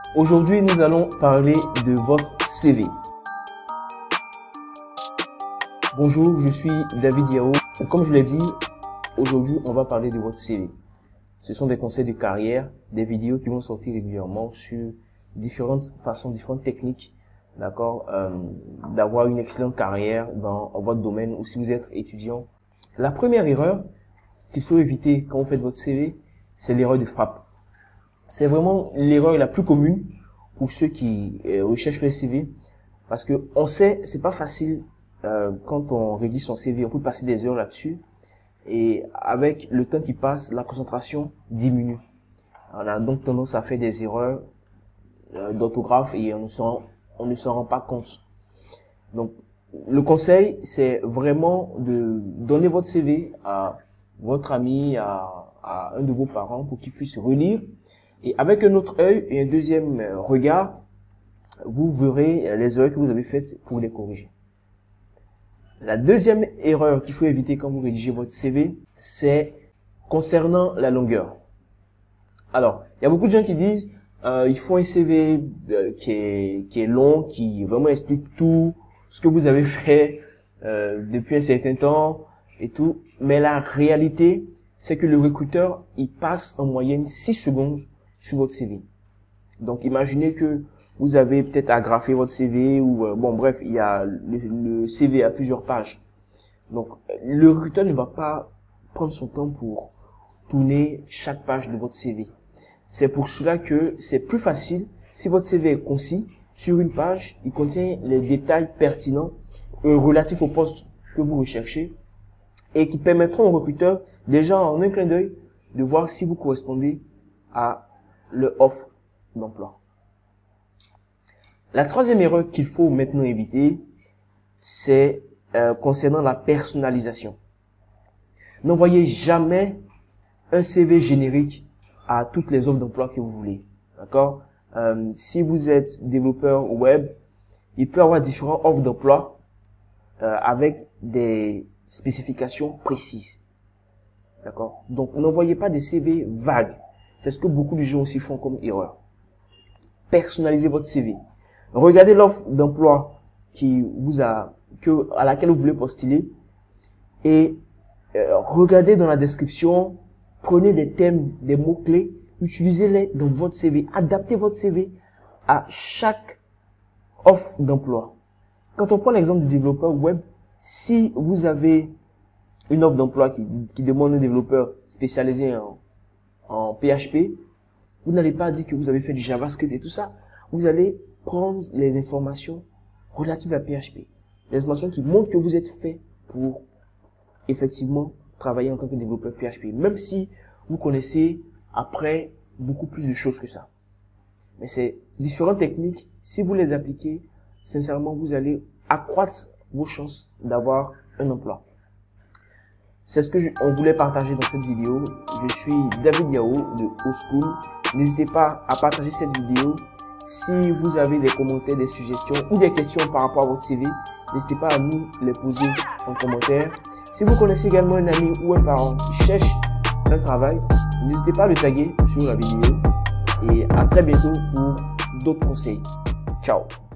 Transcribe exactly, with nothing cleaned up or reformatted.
Aujourd'hui, nous allons parler de votre C V. Bonjour, je suis David Yao. Comme je l'ai dit, aujourd'hui, on va parler de votre C V. Ce sont des conseils de carrière, des vidéos qui vont sortir régulièrement sur différentes façons, différentes techniques, d'accord, euh, d'avoir une excellente carrière dans votre domaine ou si vous êtes étudiant. La première erreur qu'il faut éviter quand vous faites votre C V, c'est l'erreur de frappe. C'est vraiment l'erreur la plus commune pour ceux qui euh, recherchent le C V, parce que on sait, c'est pas facile euh, quand on rédige son C V, on peut passer des heures là-dessus, et avec le temps qui passe, la concentration diminue. On a donc tendance à faire des erreurs euh, d'orthographe et on ne s'en on ne s'en rend pas compte. Donc, le conseil, c'est vraiment de donner votre C V à votre ami, à, à un de vos parents pour qu'ils puissent relire. Et avec un autre œil et un deuxième regard, vous verrez les erreurs que vous avez faites pour les corriger. La deuxième erreur qu'il faut éviter quand vous rédigez votre C V, c'est concernant la longueur. Alors, il y a beaucoup de gens qui disent euh, il faut un C V euh, qui est qui est long, qui vraiment explique tout ce que vous avez fait euh, depuis un certain temps et tout. Mais la réalité, c'est que le recruteur, il passe en moyenne six secondes sur votre C V. Donc, imaginez que vous avez peut-être agrafé votre C V ou euh, bon bref, il y a le, le C V à plusieurs pages. Donc, le recruteur ne va pas prendre son temps pour tourner chaque page de votre C V. C'est pour cela que c'est plus facile si votre C V est concis. Sur une page, il contient les détails pertinents euh, relatifs au poste que vous recherchez et qui permettront au recruteur déjà en un clin d'œil de voir si vous correspondez à leur offre d'emploi. La troisième erreur qu'il faut maintenant éviter, c'est euh, concernant la personnalisation. N'envoyez jamais un C V générique à toutes les offres d'emploi que vous voulez. D'accord? Euh, si vous êtes développeur web, il peut y avoir différentes offres d'emploi euh, avec des spécifications précises. D'accord? Donc, n'envoyez pas des C V vagues. C'est ce que beaucoup de gens aussi font comme erreur. Personnalisez votre C V. Regardez l'offre d'emploi qui vous a, que, à laquelle vous voulez postuler et euh, regardez dans la description, prenez des thèmes, des mots-clés, utilisez-les dans votre C V. Adaptez votre C V à chaque offre d'emploi. Quand on prend l'exemple du développeur web, si vous avez une offre d'emploi qui, qui demande un développeur spécialisé en, en P H P, vous n'allez pas dire que vous avez fait du JavaScript et tout ça. Vous allez prendre les informations relatives à P H P. Les informations qui montrent que vous êtes fait pour effectivement travailler en tant que développeur P H P. Même si vous connaissez après beaucoup plus de choses que ça. Mais c'est différentes techniques. Si vous les appliquez, sincèrement, vous allez accroître vos chances d'avoir un emploi. C'est ce que je, on voulait partager dans cette vidéo. Je suis David Yao de Oschool. N'hésitez pas à partager cette vidéo. Si vous avez des commentaires, des suggestions ou des questions par rapport à votre C V, n'hésitez pas à nous les poser en commentaire. Si vous connaissez également un ami ou un parent qui cherche un travail, n'hésitez pas à le taguer sur la vidéo. Et à très bientôt pour d'autres conseils. Ciao!